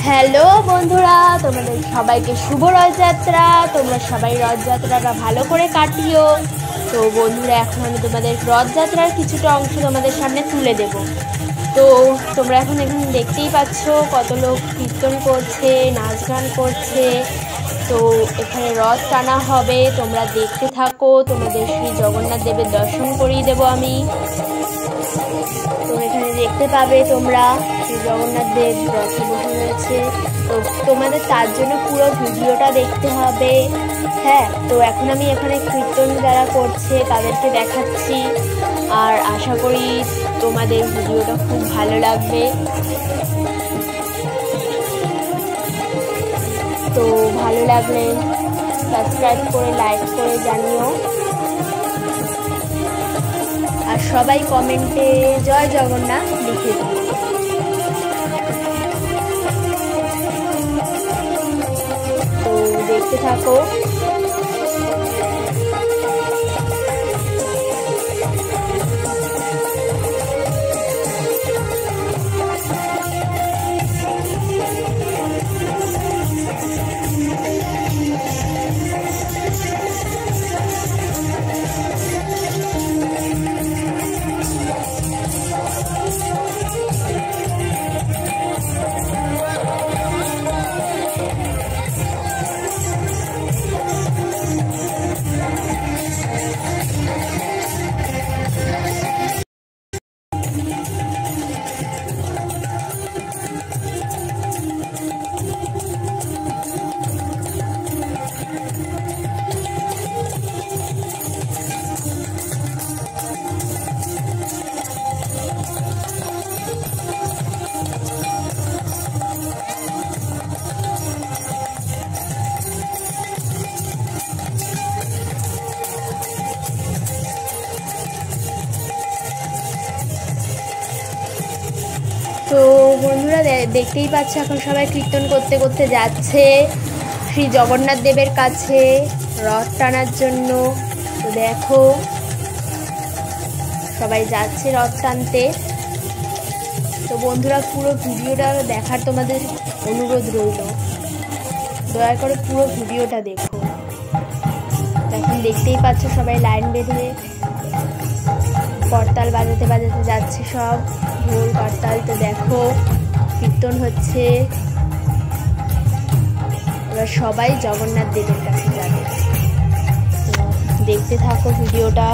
Hello বন্ধুরা, তোমাদের সবাইকে শুভ রথযাত্রা। তোমরা সবাই রথযাত্রাটা ভালো করে কাটিও। তো বন্ধুরা, এখন আমি তোমাদের রথযাত্রার কিছুটা অংশ তোমাদের সামনে তুলে দেব। তো তোমরা এখন এখানে দেখতেই পাচ্ছ কত লোক কীর্তন করছে, নাচ গান করছে। তো এখানে রথ টানা হবে, তোমরা দেখতে থাকো। তোমাদের শ্রী জগন্নাথ দেবের দর্শন করিয়ে দেবো আমি। তো এখানে দেখতে পাবে তোমরা শ্রী জগন্নাথ দেব রথে বসে রয়েছে। তো তোমাদের তার জন্য পুরো ভিডিওটা দেখতে হবে। হ্যাঁ, তো এখন আমি এখানে কীর্তন যারা করছে তাদেরকে দেখাচ্ছি, আর আশা করি তোমাদের ভিডিওটা খুব ভালো লাগবে। তো ভালো লাগলে সাবস্ক্রাইব করে লাইক করে জানিও, আর সবাই কমেন্টে জয় জগন্নাথ লিখে দিও। তো দেখতে থাকো। তো বন্ধুরা, দেখতেই পাচ্ছ এখন সবাই কীর্তন করতে করতে যাচ্ছে শ্রী জগন্নাথ দেবের কাছে রথ টানার জন্য। তো দেখো সবাই যাচ্ছে রথ টানতে। তো বন্ধুরা, পুরো ভিডিওটা দেখার তোমাদের অনুরোধ রইল, দয়া করে পুরো ভিডিওটা দেখো। এখন দেখতেই পাচ্ছ সবাই লাইন বেঁধে করতাল বাজাতে বাজাতে যাচ্ছে, সব ঢোল করতাল। তো দেখো কীর্তন হচ্ছে, এবার সবাই জগন্নাথ দেবের কাছে যাবে। তো দেখতে থাকো ভিডিওটা।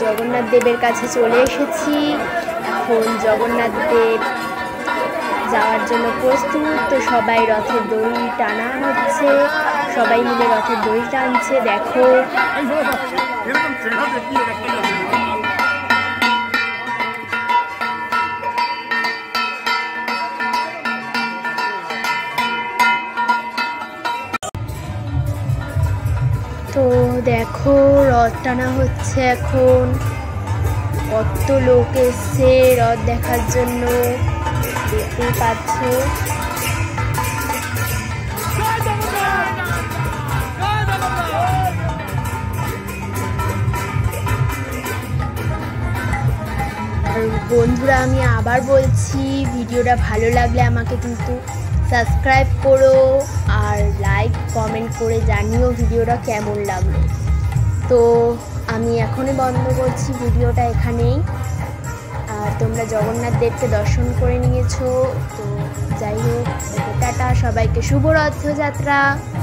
জগন্নাথ দেবের কাছে চলে এসেছি। এখন জগন্নাথ দেব যাওয়ার জন্য প্রস্তুত। তো সবাই রথের দড়ি টানা হচ্ছে, সবাই মিলে রথের দড়ি টানছে। দেখো তো দেখো রথ টানা হচ্ছে। এখন কত লোক এসছে রথ দেখার জন্য, দেখতেই পাচ্ছ। আর বন্ধুরা আমি আবার বলছি, ভিডিওটা ভালো লাগলে আমাকে কিন্তু সাবস্ক্রাইব করো আর লাইক কমেন্ট করে জানিও ভিডিওটা কেমন লাগলো। তো আমি এখনই বন্ধ করছি ভিডিওটা এখানেই। আর তোমরা জগন্নাথ দেবকে দর্শন করে নিয়েছো। তো যাই হোক, টাটা, সবাইকে শুভ রথযাত্রা।